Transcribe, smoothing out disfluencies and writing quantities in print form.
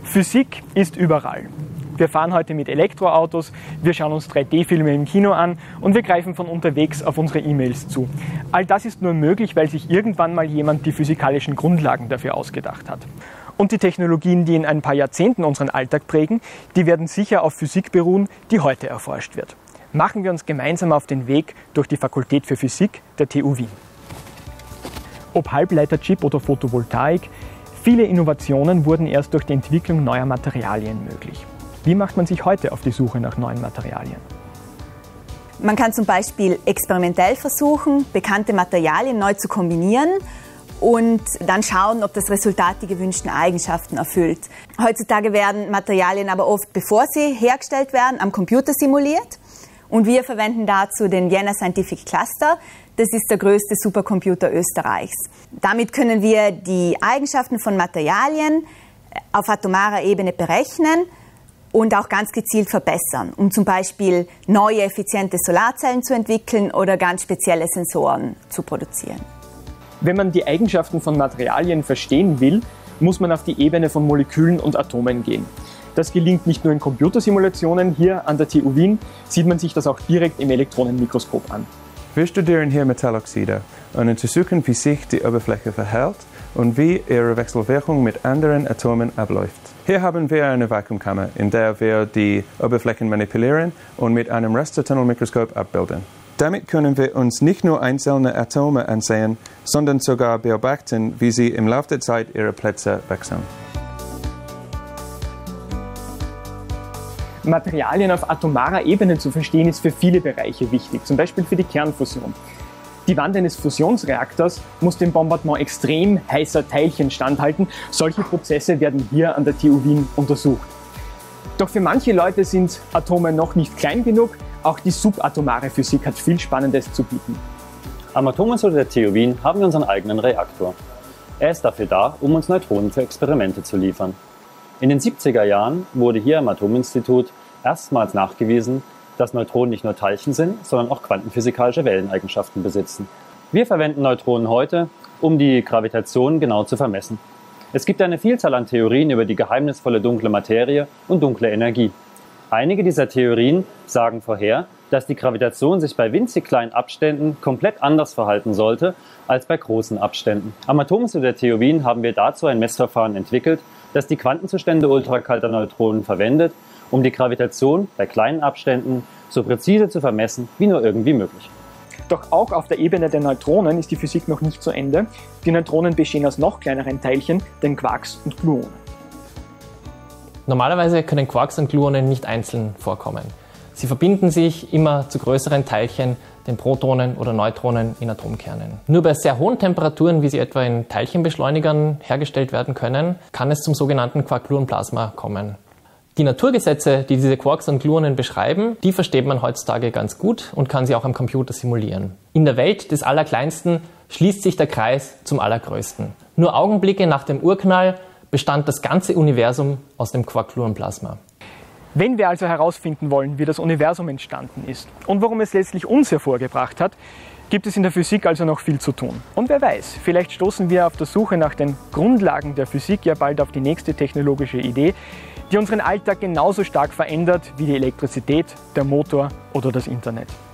Physik ist überall. Wir fahren heute mit Elektroautos, wir schauen uns 3D-Filme im Kino an und wir greifen von unterwegs auf unsere E-Mails zu. All das ist nur möglich, weil sich irgendwann mal jemand die physikalischen Grundlagen dafür ausgedacht hat. Und die Technologien, die in ein paar Jahrzehnten unseren Alltag prägen, die werden sicher auf Physik beruhen, die heute erforscht wird. Machen wir uns gemeinsam auf den Weg durch die Fakultät für Physik der TU Wien. Ob Halbleiterchip oder Photovoltaik, viele Innovationen wurden erst durch die Entwicklung neuer Materialien möglich. Wie macht man sich heute auf die Suche nach neuen Materialien? Man kann zum Beispiel experimentell versuchen, bekannte Materialien neu zu kombinieren und dann schauen, ob das Resultat die gewünschten Eigenschaften erfüllt. Heutzutage werden Materialien aber oft, bevor sie hergestellt werden, am Computer simuliert. Und wir verwenden dazu den Vienna Scientific Cluster. Das ist der größte Supercomputer Österreichs. Damit können wir die Eigenschaften von Materialien auf atomarer Ebene berechnen und auch ganz gezielt verbessern, um zum Beispiel neue, effiziente Solarzellen zu entwickeln oder ganz spezielle Sensoren zu produzieren. Wenn man die Eigenschaften von Materialien verstehen will, muss man auf die Ebene von Molekülen und Atomen gehen. Das gelingt nicht nur in Computersimulationen, hier an der TU Wien sieht man sich das auch direkt im Elektronenmikroskop an. Wir studieren hier Metalloxide und untersuchen, wie sich die Oberfläche verhält und wie ihre Wechselwirkung mit anderen Atomen abläuft. Hier haben wir eine Vakuumkammer, in der wir die Oberflächen manipulieren und mit einem Rastertunnelmikroskop abbilden. Damit können wir uns nicht nur einzelne Atome ansehen, sondern sogar beobachten, wie sie im Laufe der Zeit ihre Plätze wechseln. Materialien auf atomarer Ebene zu verstehen, ist für viele Bereiche wichtig, zum Beispiel für die Kernfusion. Die Wand eines Fusionsreaktors muss dem Bombardement extrem heißer Teilchen standhalten. Solche Prozesse werden hier an der TU Wien untersucht. Doch für manche Leute sind Atome noch nicht klein genug. Auch die subatomare Physik hat viel Spannendes zu bieten. Am Atominstitut der TU Wien haben wir unseren eigenen Reaktor. Er ist dafür da, um uns Neutronen für Experimente zu liefern. In den 70er Jahren wurde hier am Atominstitut erstmals nachgewiesen, dass Neutronen nicht nur Teilchen sind, sondern auch quantenphysikalische Welleneigenschaften besitzen. Wir verwenden Neutronen heute, um die Gravitation genau zu vermessen. Es gibt eine Vielzahl an Theorien über die geheimnisvolle dunkle Materie und dunkle Energie. Einige dieser Theorien sagen vorher, dass die Gravitation sich bei winzig kleinen Abständen komplett anders verhalten sollte als bei großen Abständen. Am Atominstitut der TU Wien haben wir dazu ein Messverfahren entwickelt, das die Quantenzustände ultrakalter Neutronen verwendet, um die Gravitation bei kleinen Abständen so präzise zu vermessen wie nur irgendwie möglich. Doch auch auf der Ebene der Neutronen ist die Physik noch nicht zu Ende. Die Neutronen bestehen aus noch kleineren Teilchen, den Quarks und Gluonen. Normalerweise können Quarks und Gluonen nicht einzeln vorkommen. Sie verbinden sich immer zu größeren Teilchen, den Protonen oder Neutronen in Atomkernen. Nur bei sehr hohen Temperaturen, wie sie etwa in Teilchenbeschleunigern hergestellt werden können, kann es zum sogenannten Quark-Gluon-Plasma kommen. Die Naturgesetze, die diese Quarks und Gluonen beschreiben, die versteht man heutzutage ganz gut und kann sie auch am Computer simulieren. In der Welt des Allerkleinsten schließt sich der Kreis zum Allergrößten. Nur Augenblicke nach dem Urknall bestand das ganze Universum aus dem Quark-Gluon-Plasma. Wenn wir also herausfinden wollen, wie das Universum entstanden ist und warum es letztlich uns hervorgebracht hat, gibt es in der Physik also noch viel zu tun. Und wer weiß, vielleicht stoßen wir auf der Suche nach den Grundlagen der Physik ja bald auf die nächste technologische Idee, die unseren Alltag genauso stark verändert wie die Elektrizität, der Motor oder das Internet.